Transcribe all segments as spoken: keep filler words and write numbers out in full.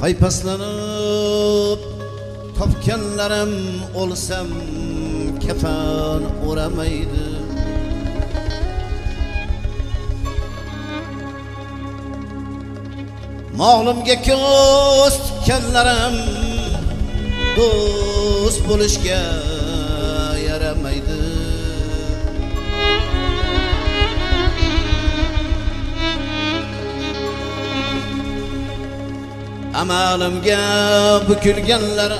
paypaslanib topganlarim o'lsam kafan o'ramaydi. Molimga ko'z tikkanlarim do'st bo'lishga yaramaydi. Amalimga bukilganlar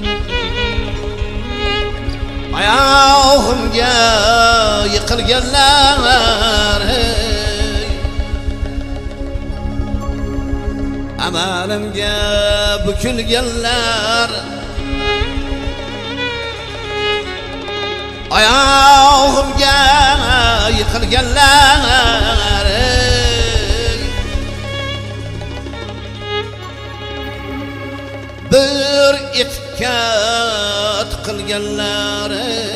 oyog'imga yiqilganlar amalimga bukilganlar oyog'imga yiqilganlar bir etkat qilganlar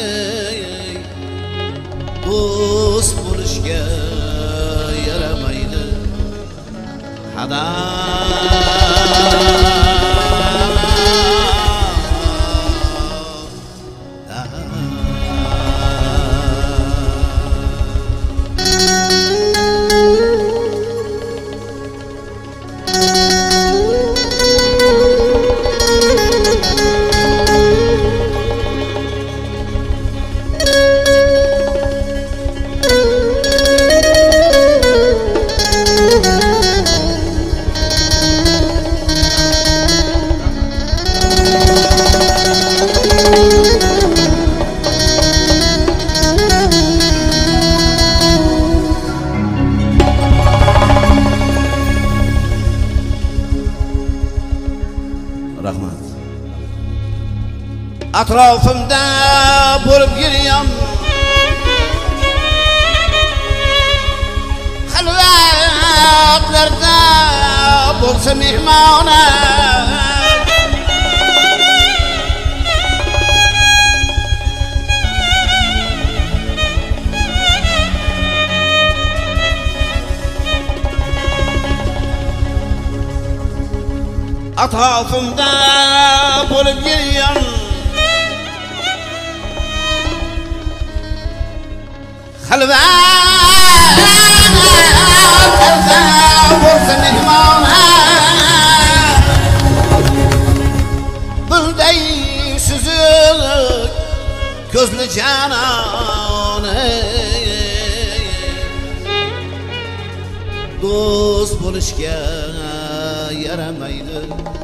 do'st bo'lishga yaramaydi. Hada atrofimda bo'lib yurgan xilvatlarda bo'lsa mehmona atrofimda bo'lib yurgan xilvatlarda bo'lsa mehmona bunday suzuk ko'zli janon do'st bo'lishga yaramaydi.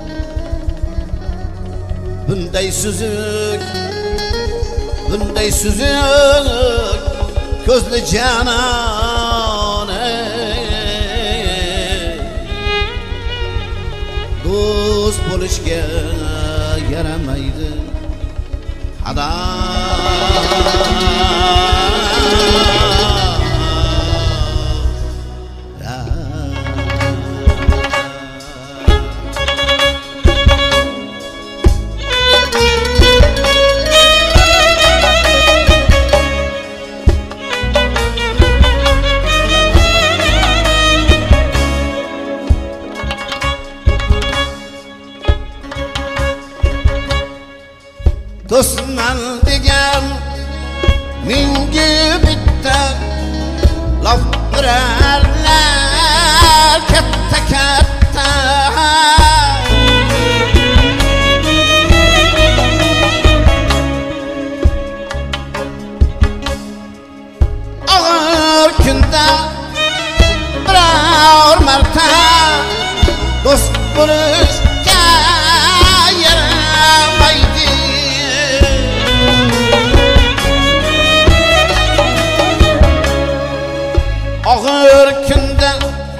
Bunday suzuk bunday suzuk ko'zli janon do'st bo'lishga yaramaydi. Hada do'stman degan menga bitta laf birarlar katta katta og'ir kunda biror marta do'st bo'lishga yaramaydi. Og'ir kunda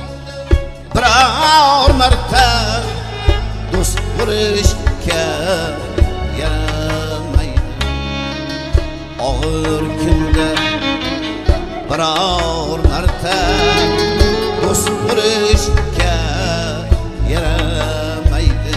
biror marta do'st bo'lishga yaramaydi. Og'ir kunda biror marta do'st bo'lishga yaramaydi.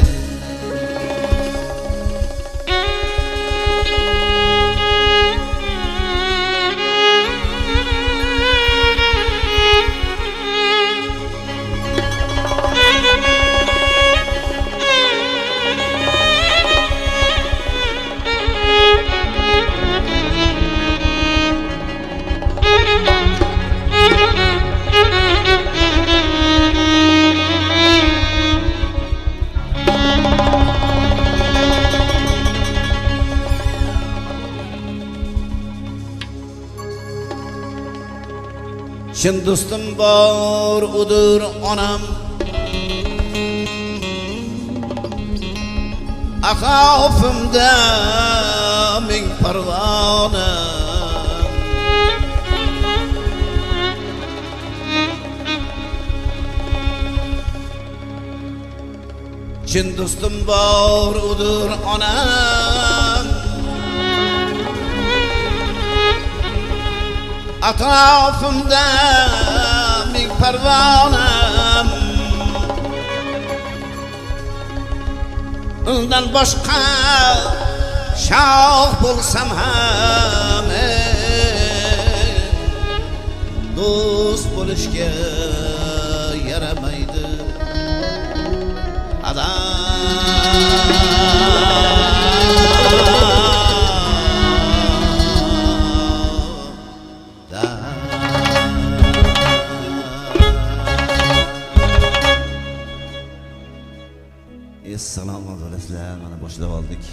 Chin do'stim bor udur onam, atrofimda ming parvona. Chin do'stim bor udur onam, atrofimda ming parvonam. Undan boshqa shoh bo'lsam ham do'st bo'lishga yaramaydi adam. Assalomu alaykum, mana boshlab oldik.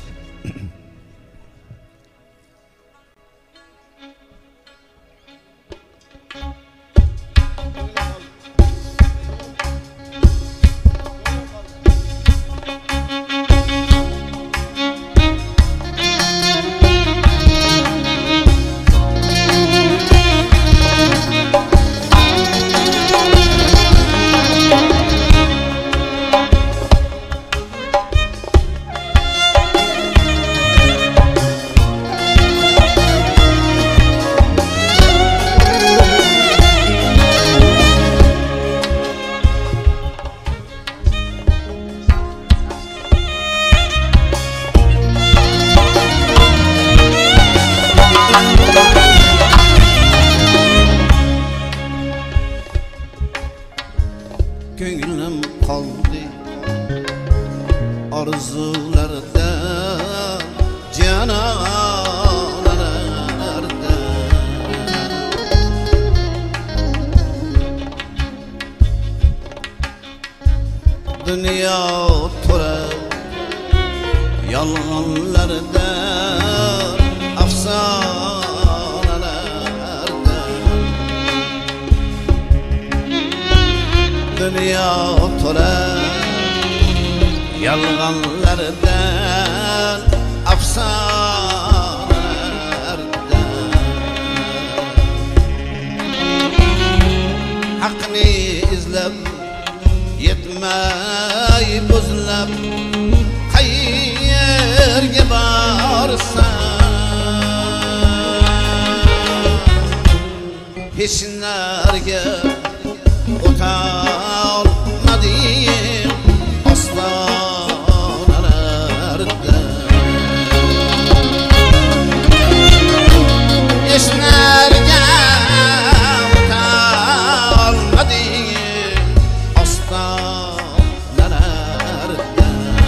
Ko'nglim qoldi orzularda, janolarda. Dunyo to'la yolg'onlarda, afsonalarda. Dünya to'la yolg'onlardan, afsonalardan. Haqni izlab yetmay buzlab qayerga borsan, hech narga o'tolmadim ostonalarda. Hech narga o'tolmadim ostonalarda.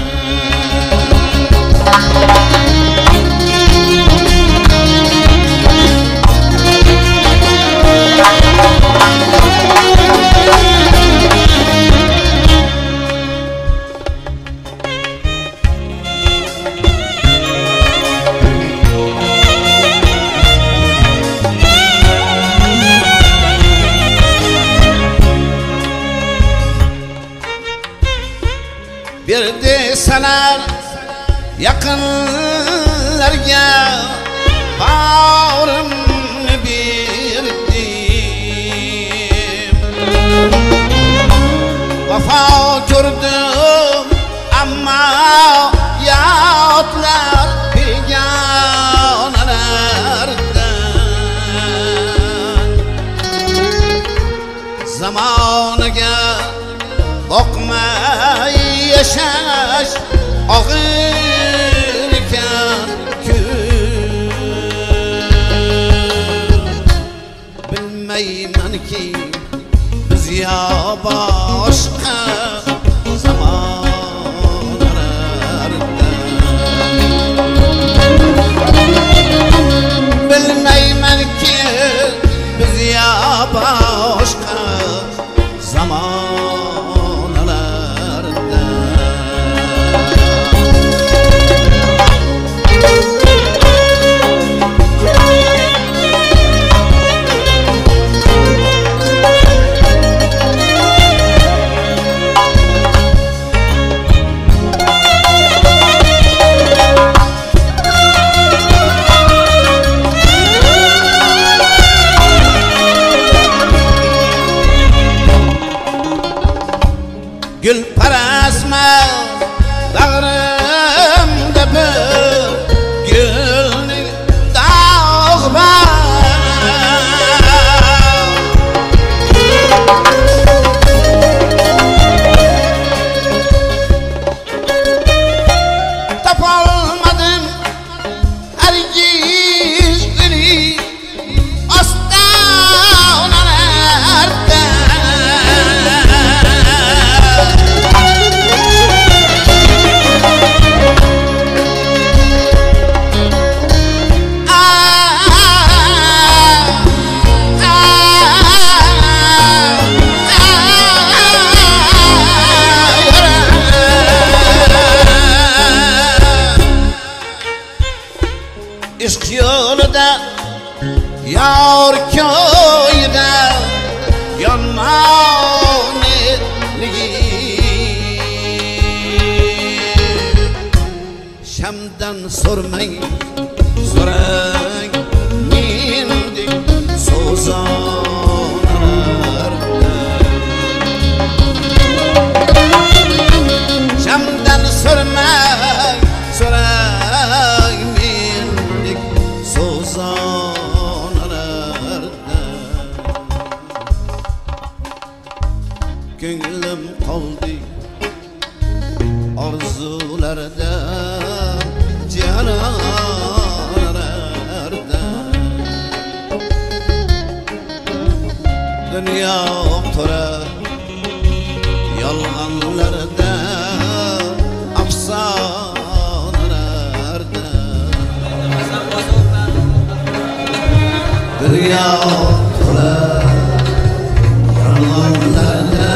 Bir deseler yakınlarga bağrımı birdim. Vafa gördüm ama yatlar bilgenelerden. Zamanaga bakmay yaşaş ağır iken gün. Bilmeymen ki biz ya başka zamanlarda. Bilmeymen ki biz ya başka zamanlarda. gül parasmaz bağrımda bir gülün dağı var. Tapalmadım hergiz beni aslan arardı. İşk yolunda, yar köyde yanman elliği. Şam'dan sormayın, sorang mendik so'zonlarda. Şam'dan sormay, sorang mendik so'zonlarda. Ko'nglim qoldi orzularda, cihanlarda. Dünya to'ra yolg'onlarda, afsonalarda. Dünya to'ra yolg'onlarda,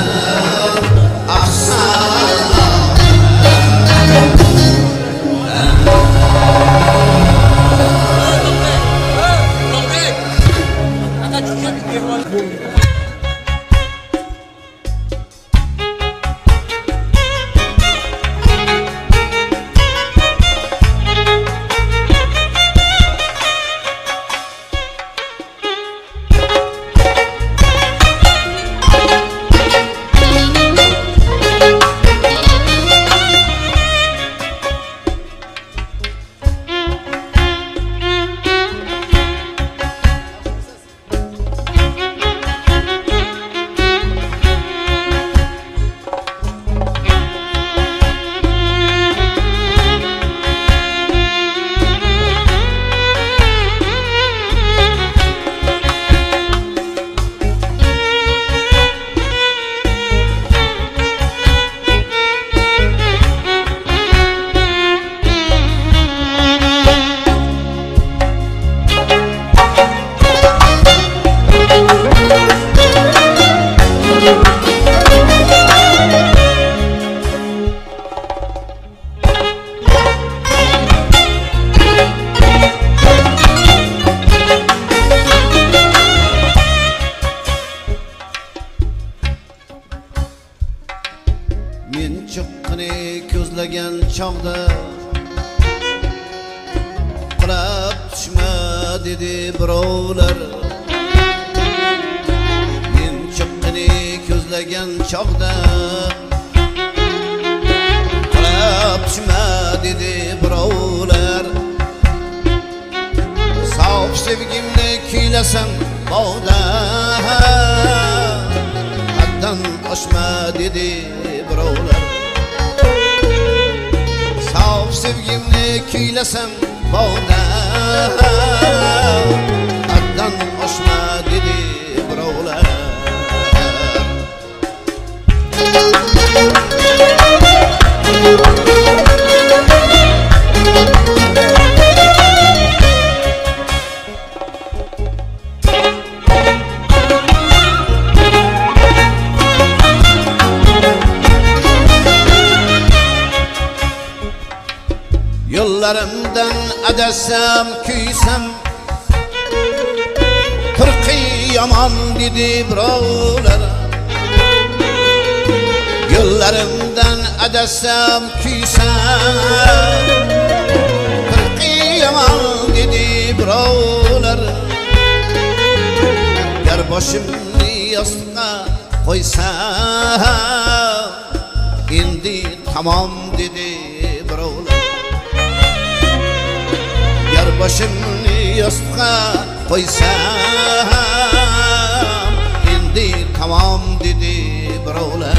men chiqqini ko'zlagan chog'da qilib tushma dedi birovlar. Men chiqqini ko'zlagan chog'da qilib tushma dedi birovlar. Sof sevgimni kuylasam bog'da haddan oshma dedi birovlar. Sof sevgimni kuylasam bog'da haddan oshma dedi birovlar. Yo'llarimdan adasam kuysam turqi yomon dedi birovlar. Yo'llarimdan adasam kuysam turqi yomon dedi birovlar. Gar boshimni yostiqqa qo'ysam endi tamom dedi birovlar. Yer boshimni yostiqqa qo'ysam endi tamom dedi birovlar.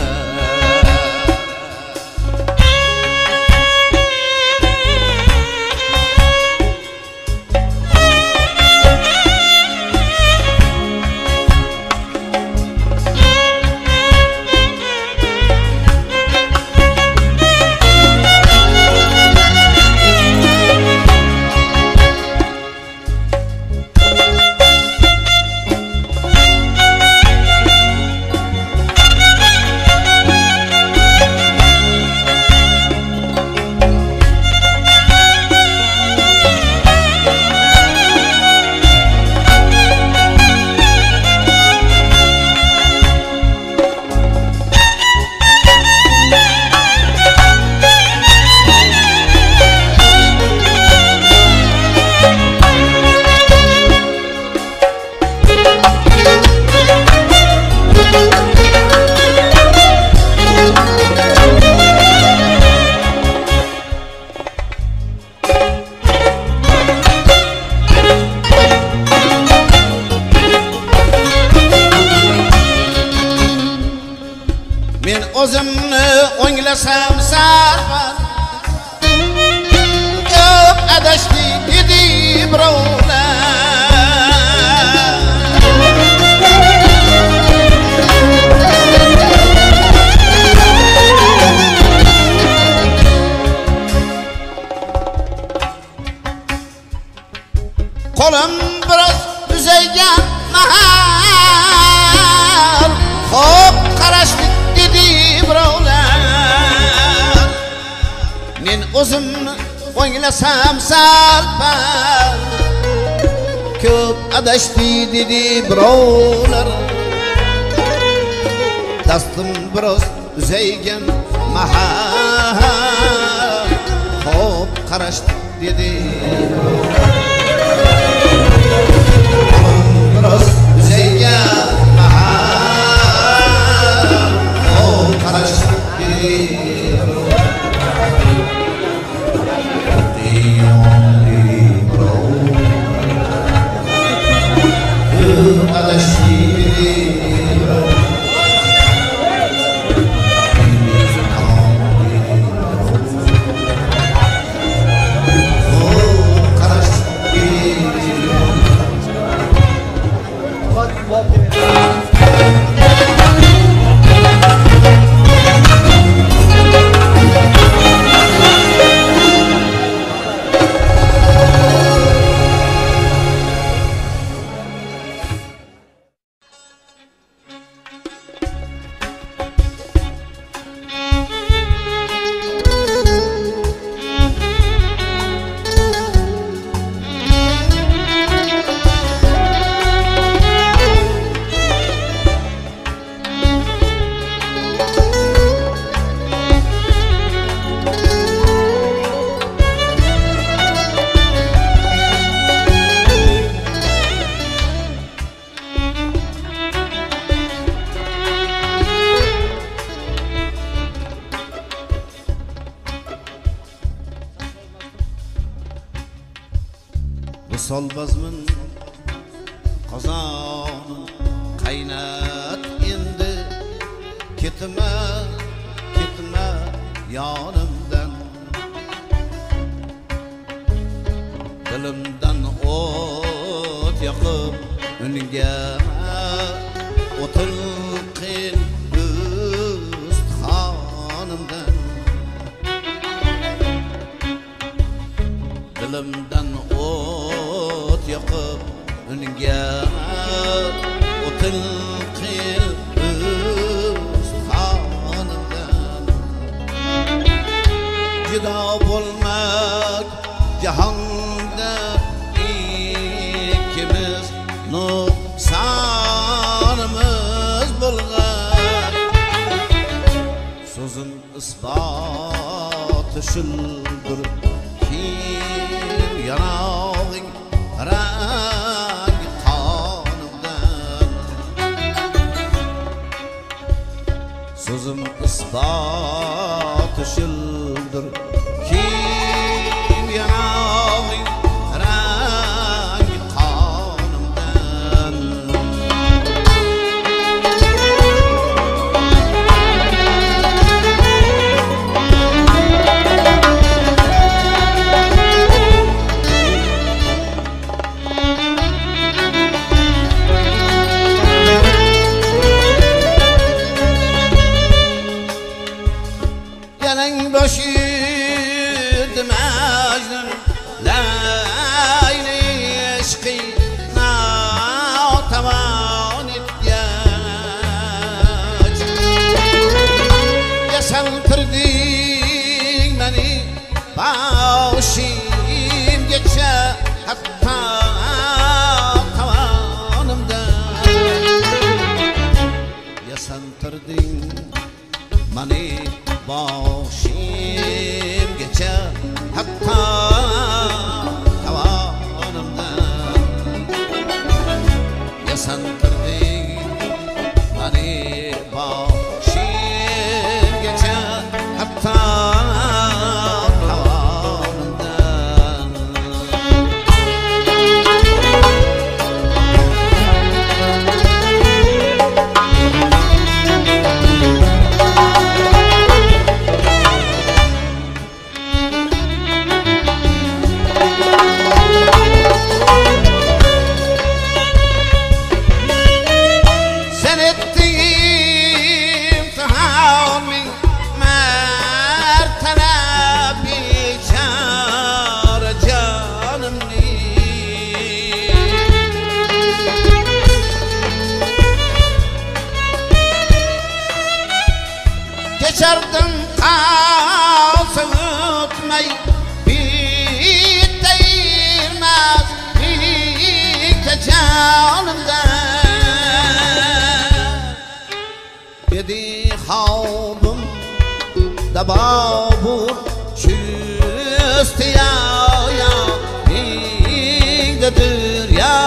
Men o'zimni o'nglasam sarvar ko'p adashdi dedi birovlar. Qo'lim biroz uzaygan mahal xo'p qarashdi dedi birovlar. Men o'zimni o'nglasam salpar ko'p adashdi dedi birovlar. Dastim biroz uzaygan mahal xo'p qarashdi dedi biroz uzaygan mahal xo'p qarashdi dedi Solbazmin qozonim qaynat endi ketma ketma yonimdan dilimdan o't yoqib unga o'tin qil ustixonimdan dilimdan o't yoqib unga o'tin qil ustixonimdan. Judo bo'lmak jahonda ikkimiz nuqsonimiz bo'lgan. So'zim isboti shuldir kim yanog'ing rang qonimdan. So'zim isbot yashantirding meni boshimgacha hatto tavanimda yashantirding meni boshimgacha hatto tavanimda yashantirding meni boshimgacha hatto geçerdim kalsın ötmey bir değirmez birlikte canımda dedi havbım da babur çüstü ya ya bildedir ya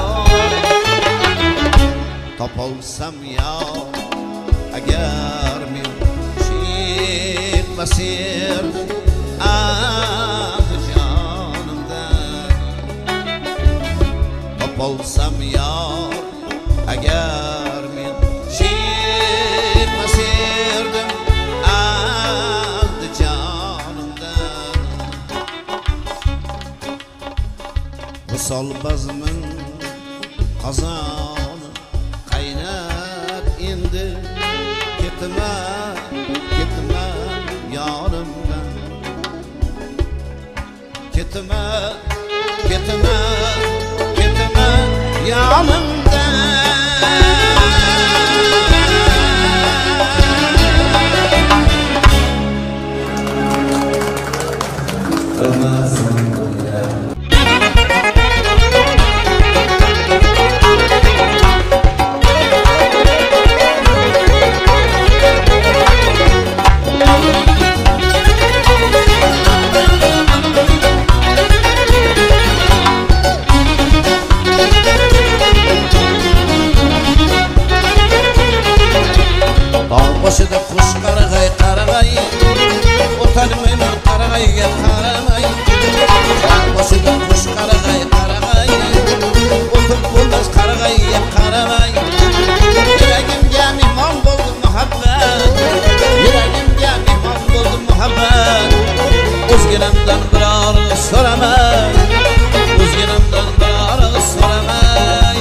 topolsam ya agar men masir ah canımdan topolsam yar agar men şirmasirdim ah canımdan visol bazmin qozoni qaynab endi ketma ketma yanımdan ketme ketme ketme yanımdan başıda kuş qarag'ay qarag'ay o'tanmayman qarag'ayga qaramay başıda kuş qarag'ay qarag'ay o'tib bo'lmas qarag'ayga qaramay yuragimga mehmon bo'ldi muhabbat yuragimga mehmon bo'ldi muhabbat o'zginamdan biror so'ramay o'zginamdan biror so'ramay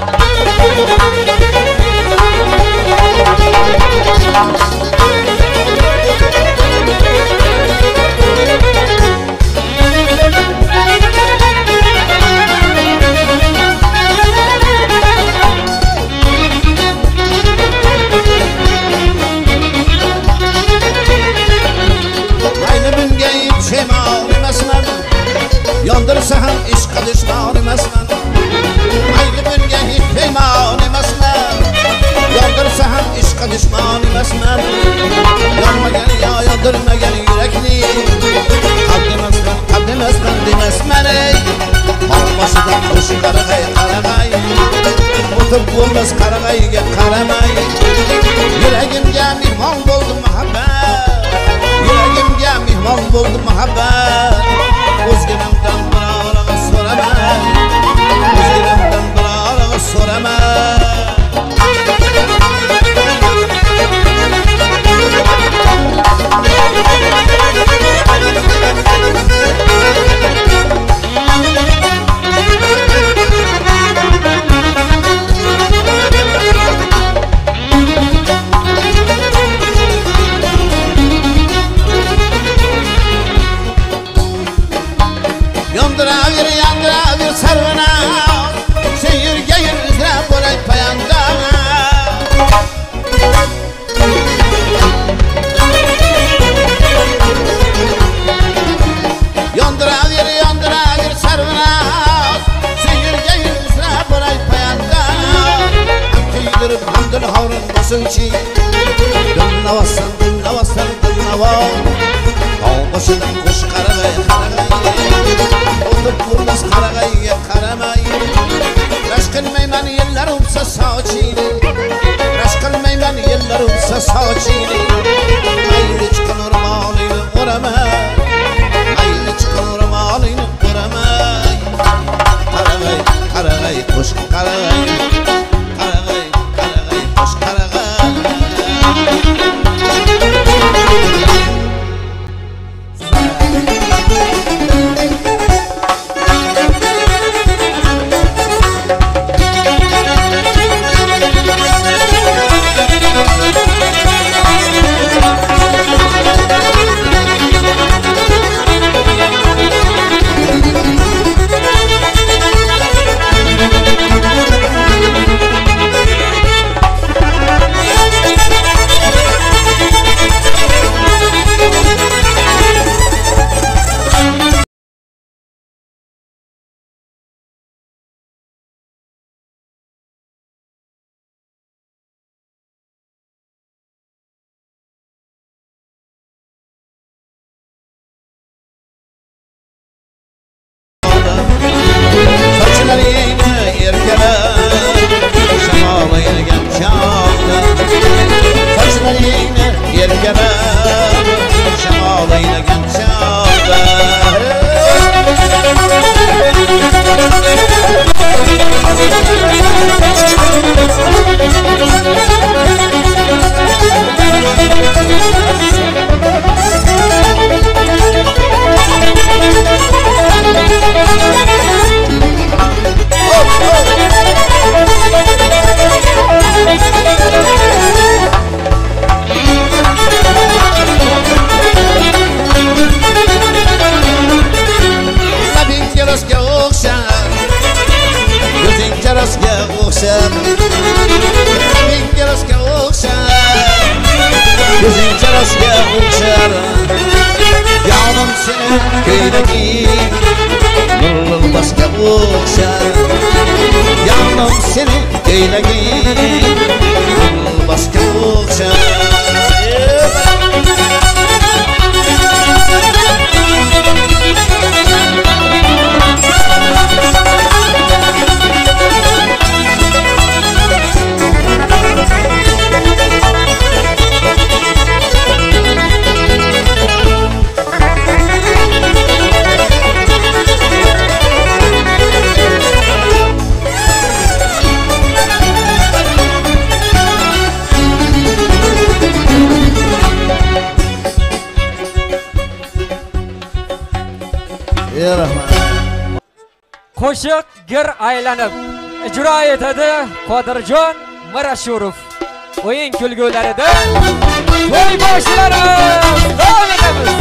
yondirsa ham ishq dushmon emasman mayli bunga hech peymon emasman yondirsa ham ishq dushmon emasman yonmagan yo yondirmagan yurakni qaldimasman qaldimasman demasman ey tog' boshida qush qarag'ay qarag'ay o'tib bo'lmas qarag'ayga qaramay yuragimga mehmon bo'ldi muhabbat yuragimga mehmon bo'ldi muhabbat o'zginamdan biror so'ramay o'zginamdan biror so'ramay suvchi dinlavasan dinlavasan dinlava tog' boshidan qush qarag'ay qarag'ay o'tib bo'lmas qarag'ayga qaramay rash qilmayman yillar o'tsa sochini rash qilmayman yillar o'tsa sochini mayli chiqin ro'molingni o'ramay mayli chiqin ro'molingni o'ramay qarag'ay qarag'ay qush qarag'ay qarag'ay qarag'ay qush qarag'ay Qo'shiq gir aylanib ijro etadi Qodirjon Mirashurov. O'yin kulgularida to'y boshlarimiz davom etamiz.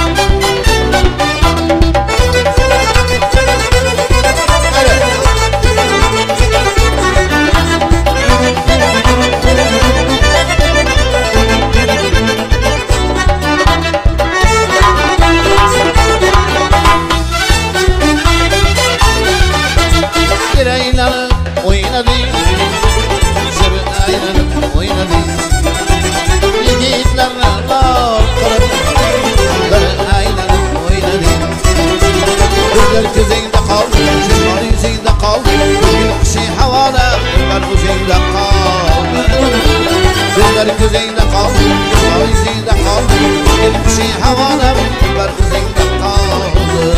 Gözünde kaldı, şunlar yüzünde kaldı. Bir şey havada, şunlar yüzünde kaldı. Gözler gözünde kaldı, şunlar yüzünde kaldı. Bir şey havada, şunlar yüzünde kaldı.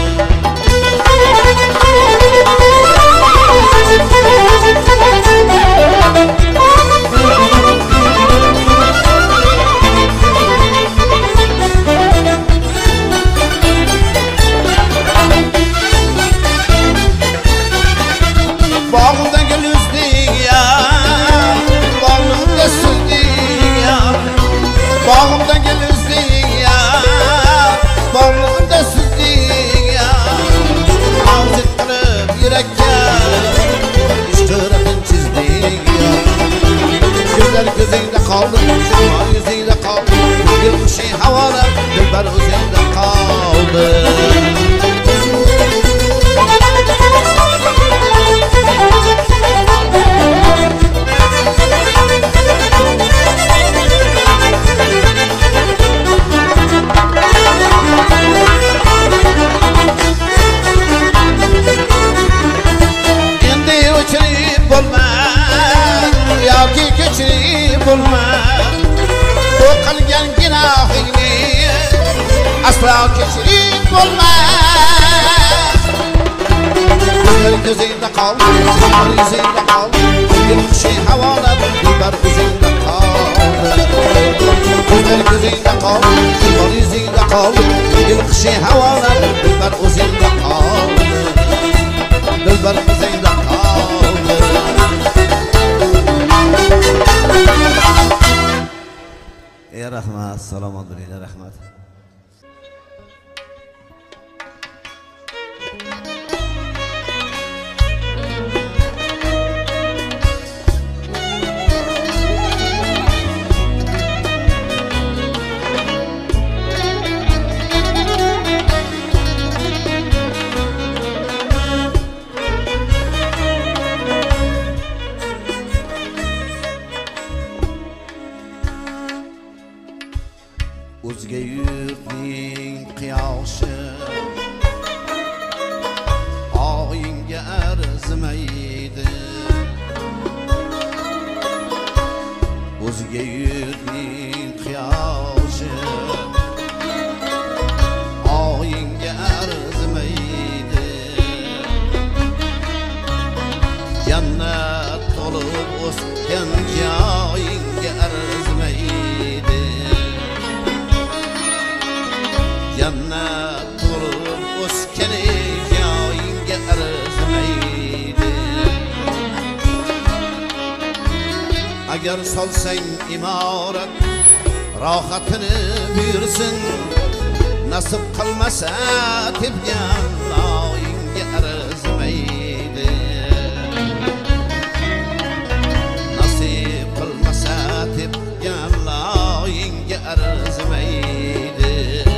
Bağımda gül üzdü ya, bağımda süzdü ya. Bağımda gül üzdü ya, bağımda süzdü ya. Ağzı kırıp yürekte, iştirakın çizdi ya. Gözler gözünde kaldı, şunlar yüzünde kaldı. Bir şey havada, gözler üzerinde kaldı. bo'lma bu qilgan gunohingni aslo kechirib bo'lmas Dilbar ko'zingda qol dilbar yuzingda qol yilqishi havola dilbar ko'zingda qol dilbar ko'zingda qol dilbar yuzingda qol yilqishi havola dilbar o'zingda qol dilbar ko'zingda qol ey rahmat salomat bo'linglar rahmat o'zga yurtning qiyoshi oyingga arzimaydi o'zga yurtning qiyoshi oyingga arzimaydi jannat to'lib o'sgan joyingga arzimaydi Jannat to'lib o'sgan joyingga arzimaydi agar solsang imorat rohatini buyursin nasib qilmasa tepgan loyingga arzimaydi nasib qilmasa tepgan loyingga arzimaydi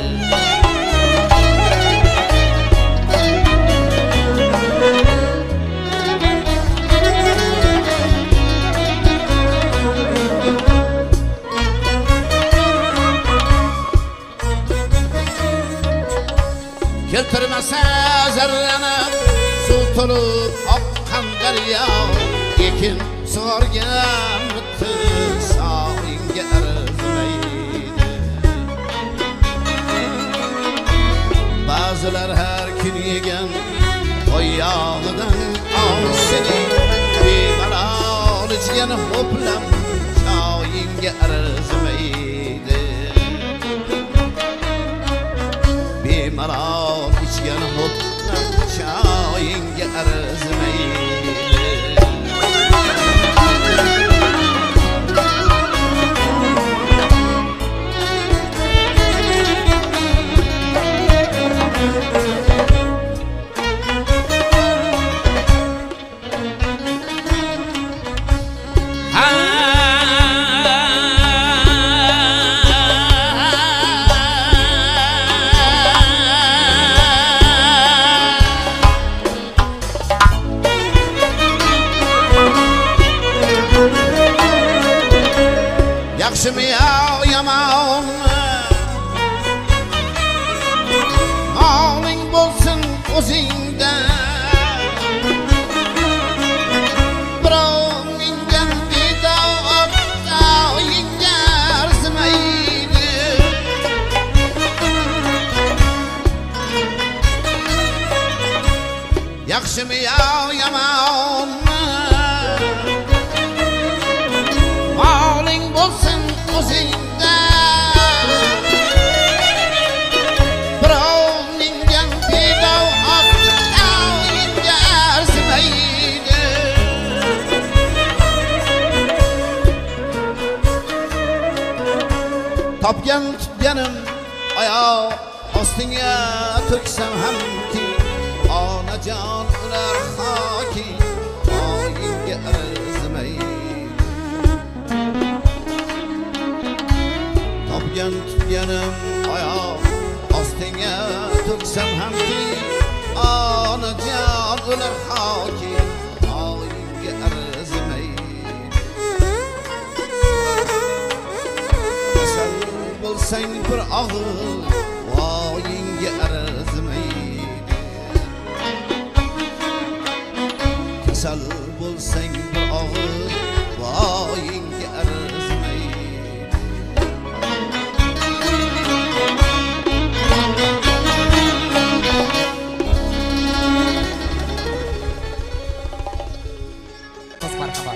keltirmasa zarrani suv to'lib oqqan daryo ekin sug'organ bitti sog'ingga arzimaydi ba'zilar har kun yegan oyog'idan ovsini bemalol ichgan ho'plam joyingga arzimaydi bemalol ichgan ho'plam joyingga arzimaydi yaxshimi yo yomonmi moling bo'lsin o'zingda birov mingan bedor joyingga arzimaydi yaxshimi yo yomonmi moling bo'lsin o'zingda birov mingan bedov joyingga arzimaydi topgan tutganim oyoq ostingga to'ksam hamki onajon ular hoki joyingga arzimaydi topgan tutganim oyoq ostingga to'ksam hamki onajon ular hoki joyingga arzimaydi kasal bo'lsang bir og'ir voyingga arzimaydi kasal bo'lsang bir og'ir voyingga arzimaydi marhamat.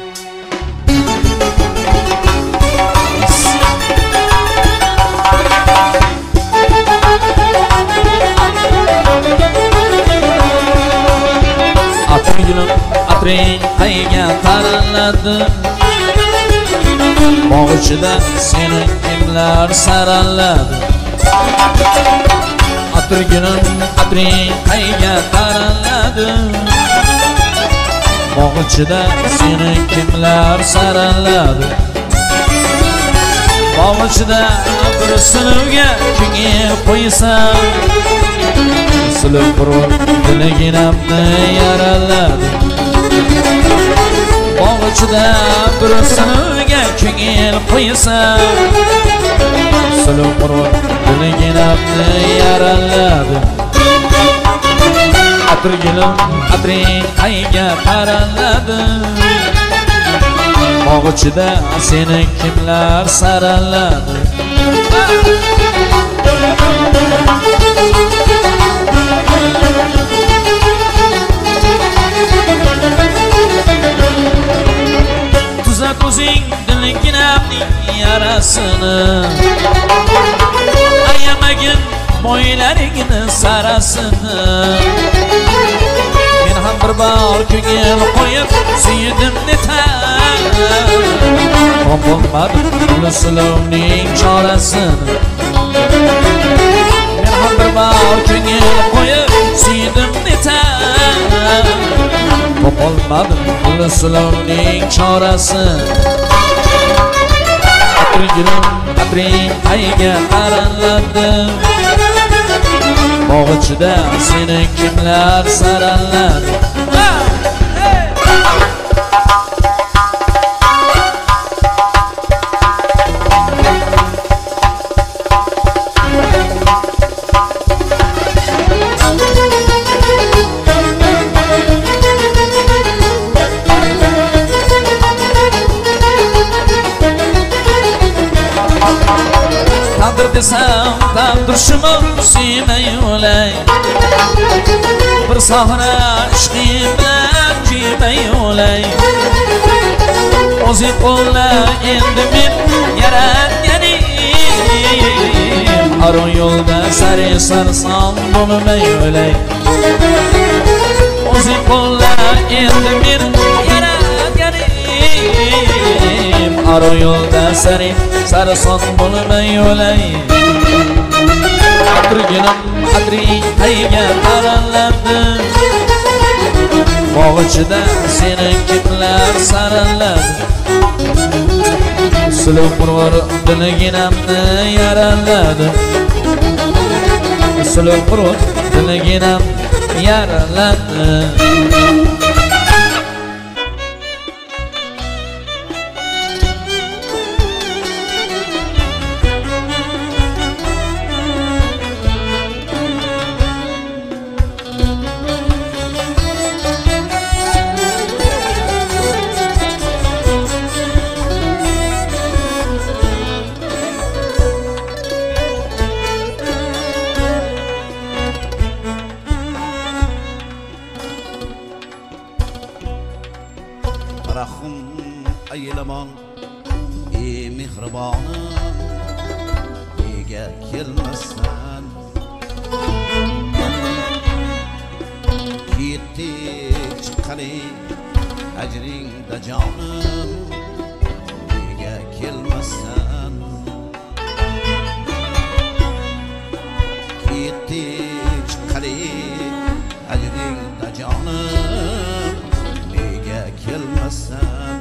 Atrigülüm atring qayga taraladi bog' ichida seni kimlar saraladi Atrigülüm atring qayga taraladi bog' ichida seni kimlar saraladi bog' ichida bir sinuvga ko'ngil qo'ysan silib qurib diliginamni yaraladi bog' ichida bir sinuvga ko'ngil qo'ysan silib qurib diliginamni yaraladi Atrigülüm atring qayga taraladi bog' ichida seni kimlar saraladi Tuzat o'zing diliginamning yarasini ayamagin mo'ylaringni sarasini men ham bir bor ko'ngil qo'yib suydim netar topolmadim uluslovning chorasini men ham bir bor ko'ngil qo'yib suydim netar topolmadim uluslovning chorasini Atrigülüm atring qayga taraladi bog' ichida seni kimlar saraladi Taqdir desam taqdir shumur suymay o'lay bir sahra ishqim bilan kuymay o'lay o'zing qo'lla endi men yaratganim aro yo'lda sari sarson bo'lmay o'lay o'zing qo'lla endi men yaratganim aro yo'lda sari sarson bo'lmay o'lay Atrigülüm atring qayga taraladi bog' ichida seni kimlar saraladi silib qurur diliginamni yaraladi silib qurur diliginam yaraladi Rahim aylaman ey mehribonim nega kelmassan ketdi chiqqani ajringda jonim nega kelmassan ketdi chiqqani ajringda jonim nega kelmassan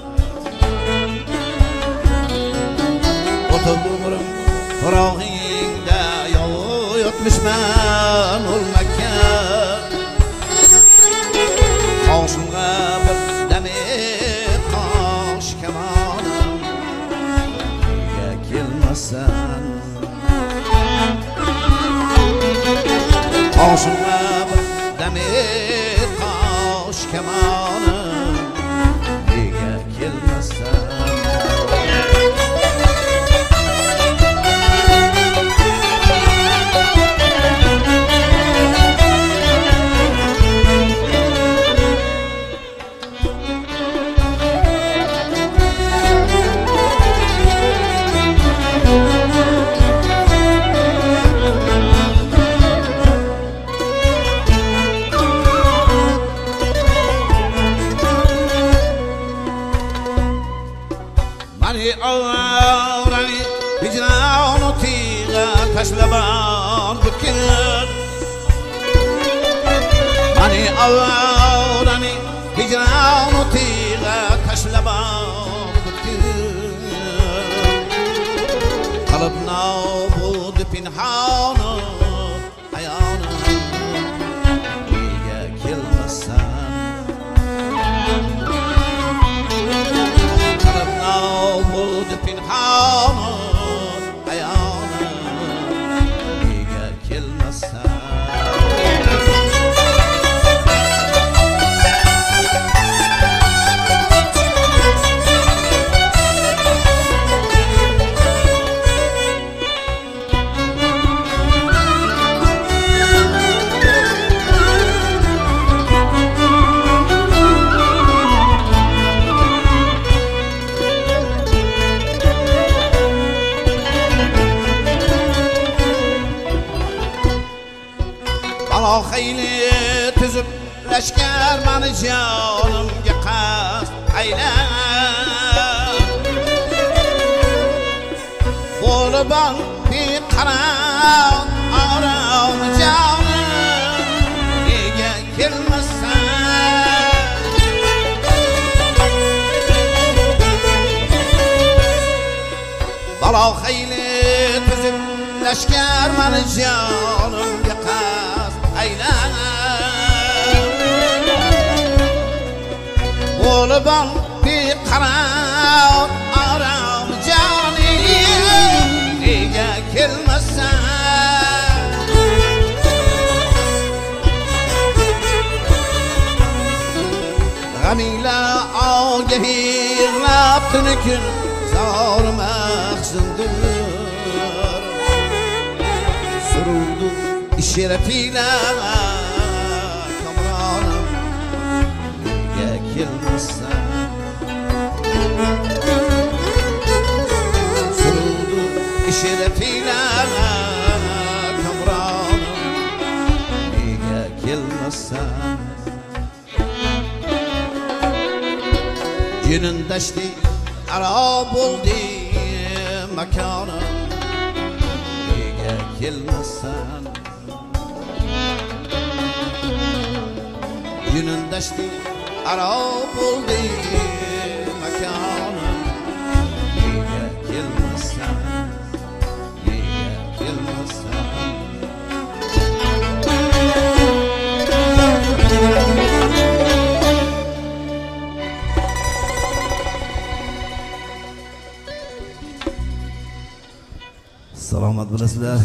o'tib umrim firog'ingda yotmishman o'lmakka qoshimga bir dami qosh kamonim nega kelmassan qoshimga bir dami qosh kamonim nega kelmassan Mani ağrani hicran tiğe taşlaban bükür Mani ağrani hicran tiğe taşlaban bükür Kalıp nabud pinhanı ayağını Niye kilmesen Kalıp nabud pinhanı ayağını Niye kilmesen Bana xeyli tüzüp leşker mani canımga qasd ayla Bo'lban bir qaram aram canım Nega kelmasan Bana xeyli tüzüp leşker mani canımga qasd aylan Bo'lban bir qaram aram jonim Nega kelmasan G'amingla ogahirlab tuni kun zor mahzundir Suruvdu işaretiyle kamranım Nega kelmasan Suruvdu işaretiyle kamranım Nega kelmasan Günün daşti ara buldu mekanım Nega kelmasan Günün daşti ara buldu mekanım Nega kelmasan Nega kelmasan Selamat bilasizlar